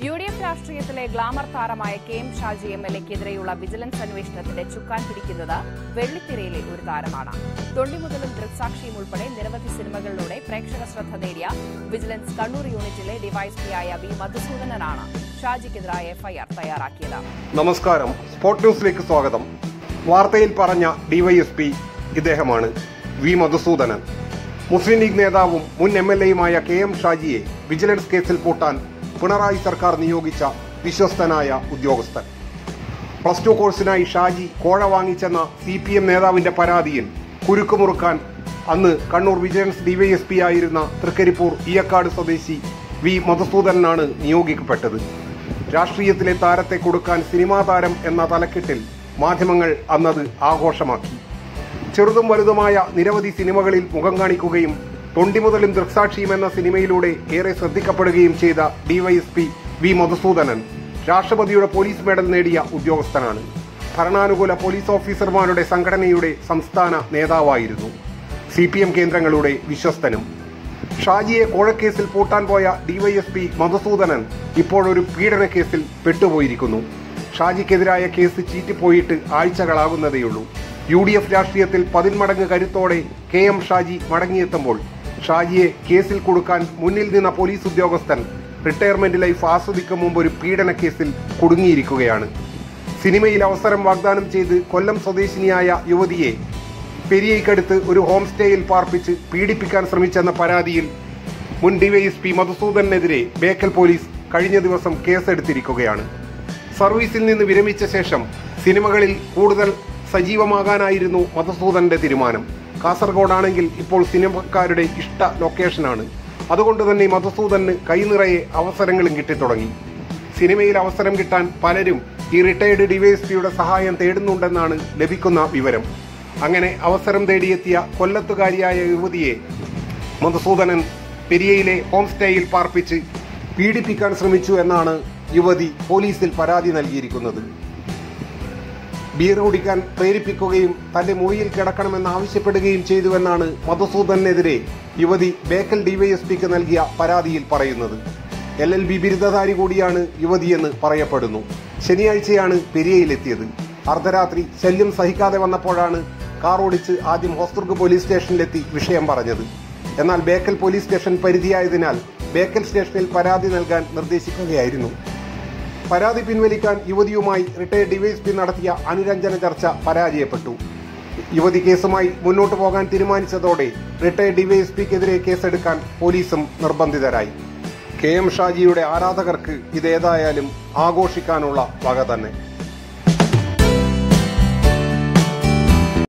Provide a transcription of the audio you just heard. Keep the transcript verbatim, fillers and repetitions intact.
U D F രാഷ്ട്രീയത്തിലെ glamour താരമായ K M Shaji M L എക്കെതിരെയുള്ള വിജിലൻസ് അന്വേഷണത്തിന്റെ ചുക്കാൻ പിടിക്കുന്നത് വെള്ളിത്തിരയിലെ ഒരു താരമാണ്. തൊണ്ടിമുതലും ദൃക്സാക്ഷിയും ഉൾപ്പെടെ നിരവധി സിനിമകളിലൂടെ പ്രേക്ഷക ശ്രദ്ധ നേടിയ വിജിലൻസ് കണ്ണൂർ യൂണിറ്റിലെ ഡിവൈഎസ്പിയായ വി മധുസൂദനനാണ് ഷാജിക്കെതിരായ എഫ്ഐആർ തയ്യാറാക്കിയത്. നമസ്കാരം, സ്പോർട് ന്യൂസിലേക്ക് സ്വാഗതം. വാർത്തയിൽ പറഞ്ഞ ഡിവൈഎസ്പി ഇദ്ദേഹമാണ് വി മധുസൂദനൻ. മുസ്ലിം ലീഗ് നേതാവും മുൻ എം എൽ എയുമായ കെ എം ഷാജിയെ വിജിലൻസ് കേസിൽ പൂട്ടാൻ പിണറായി സർക്കാർ നിയോഗിച്ച വിശ്വസ്തനായ ഉദ്യോഗസ്ഥൻ. പ്ലസ് ടു കോഴ്സിനായി ഷാജി കോഴ വാങ്ങിച്ചെന്ന സി പി എം നേതാവിന്റെ പരാതിയിൽ കുരുക്കുമുറുക്കാൻ അന്ന് കണ്ണൂർ വിജിലൻസ് ഡിവൈഎസ്പി ആയിരുന്ന തൃക്കരിപ്പൂർ ഈയക്കാട് സ്വദേശി വി മധുസൂദനനാണ് നിയോഗിക്കപ്പെട്ടത്. രാഷ്ട്രീയത്തിലെ താരത്തെ കൊടുക്കാൻ സിനിമാ താരം എന്ന തലക്കെട്ടിൽ മാധ്യമങ്ങൾ അന്നത് ആഘോഷമാക്കി. ചെറുതും വലുതുമായ നിരവധി സിനിമകളിൽ മുഖം കാണിക്കുകയും തൊണ്ടിമുതലും ദൃക്സാക്ഷിയും എന്ന സിനിമയിലൂടെ ഏറെ ശ്രദ്ധിക്കപ്പെടുകയും ചെയ്ത ഡിവൈഎസ്പി വി മധുസൂദനൻ രാഷ്ട്രപതിയുടെ പോലീസ് മെഡൽ നേടിയ ഉദ്യോഗസ്ഥനാണ്. ഭരണാനുകൂല പോലീസ് ഓഫീസർമാരുടെ സംഘടനയുടെ സംസ്ഥാന നേതാവായിരുന്നു. സി പി എം കേന്ദ്രങ്ങളുടെ വിശ്വസ്തനും. ഷാജിയെ കോഴക്കേസിൽ പൂട്ടാൻ പോയ ഡിവൈഎസ്പി മധുസൂദനൻ ഇപ്പോഴൊരു പീഡന കേസിൽ പെട്ടുപോയിരിക്കുന്നു. ഷാജിക്കെതിരായ കേസ് ചീറ്റിപ്പോയിട്ട് ആഴ്ചകളാകുന്നതേയുള്ളൂ. യു ഡി എഫ് രാഷ്ട്രീയത്തിൽ പതിന്മടങ്ങ് കരുത്തോടെ കെ എം ഷാജി മടങ്ങിയെത്തുമ്പോൾ ഷാജിയെ കേസിൽ കൊടുക്കാൻ മുന്നിൽ നിന്ന പോലീസ് ഉദ്യോഗസ്ഥൻ റിട്ടയർമെന്റ് ലൈഫ് ആസ്വദിക്കും മുമ്പ് ഒരു പീഡന കേസിൽ കുടുങ്ങിയിരിക്കുകയാണ്. സിനിമയിൽ അവസരം വാഗ്ദാനം ചെയ്ത് കൊല്ലം സ്വദേശിനിയായ യുവതിയെ പെരിയയ്ക്കടുത്ത് ഒരു ഹോം സ്റ്റേയിൽ പാർപ്പിച്ച് പീഡിപ്പിക്കാൻ ശ്രമിച്ചെന്ന പരാതിയിൽ മുൻ ഡിവൈഎസ്പി മധുസൂദനെതിരെ ബേക്കൽ പോലീസ് കഴിഞ്ഞ ദിവസം കേസെടുത്തിരിക്കുകയാണ്. സർവീസിൽ നിന്ന് വിരമിച്ച ശേഷം സിനിമകളിൽ കൂടുതൽ സജീവമാകാനായിരുന്നു മധുസൂദന്റെ തീരുമാനം. കാസർഗോഡാണെങ്കിൽ ഇപ്പോൾ സിനിമക്കാരുടെ ഇഷ്ട ലൊക്കേഷനാണ്. അതുകൊണ്ട് തന്നെ മധുസൂദന് കൈനിറയെ അവസരങ്ങളും കിട്ടിത്തുടങ്ങി. സിനിമയിൽ അവസരം കിട്ടാൻ പലരും ഈ റിട്ടയർഡ് ഡിവൈഎസ്പിയുടെ സഹായം തേടുന്നുണ്ടെന്നാണ് ലഭിക്കുന്ന വിവരം. അങ്ങനെ അവസരം തേടിയെത്തിയ കൊല്ലത്തുകാരിയായ യുവതിയെ മധുസൂദനൻ പെരിയയിലെ ഹോം സ്റ്റേയിൽ പാർപ്പിച്ച് പീഡിപ്പിക്കാൻ ശ്രമിച്ചു എന്നാണ് യുവതി പോലീസിൽ പരാതി നൽകിയിരിക്കുന്നത്. ബീർ കുടിക്കാൻ പ്രേരിപ്പിക്കുകയും തന്റെ മുറിയിൽ കിടക്കണമെന്ന് ആവശ്യപ്പെടുകയും ചെയ്തുവെന്നാണ് മധുസൂദനെതിരെ യുവതി ബേക്കൽ ഡിവൈഎസ്പിക്ക് നൽകിയ പരാതിയിൽ പറയുന്നത്. എൽ എൽ ബി ബിരുദധാരി കൂടിയാണ് യുവതിയെന്ന് പറയപ്പെടുന്നു. ശനിയാഴ്ചയാണ് പെരിയയിലെത്തിയത്. അർദ്ധരാത്രി ശല്യം സഹിക്കാതെ വന്നപ്പോഴാണ് കാർ ഓടിച്ച് ആദ്യം ഹോസ്ദുർഗ് പോലീസ് സ്റ്റേഷനിലെത്തി വിഷയം പറഞ്ഞത്. എന്നാൽ ബേക്കൽ പോലീസ് സ്റ്റേഷൻ പരിധിയായതിനാൽ ബേക്കൽ സ്റ്റേഷനിൽ പരാതി നൽകാൻ നിർദ്ദേശിക്കുകയായിരുന്നു. പരാതി പിൻവലിക്കാൻ യുവതിയുമായി റിട്ടയർഡ് ഡിവൈഎസ്പി നടത്തിയ അനുരഞ്ജന ചർച്ച പരാജയപ്പെട്ടു. യുവതി കേസുമായി മുന്നോട്ടു പോകാൻ തീരുമാനിച്ചതോടെ റിട്ടയർഡ് ഡിവൈഎസ്പിക്കെതിരെ കേസെടുക്കാൻ പോലീസും നിർബന്ധിതരായി. കെ എം ഷാജിയുടെ ആരാധകർക്ക് ഇതേതായാലും ആഘോഷിക്കാനുള്ള വക തന്നെ.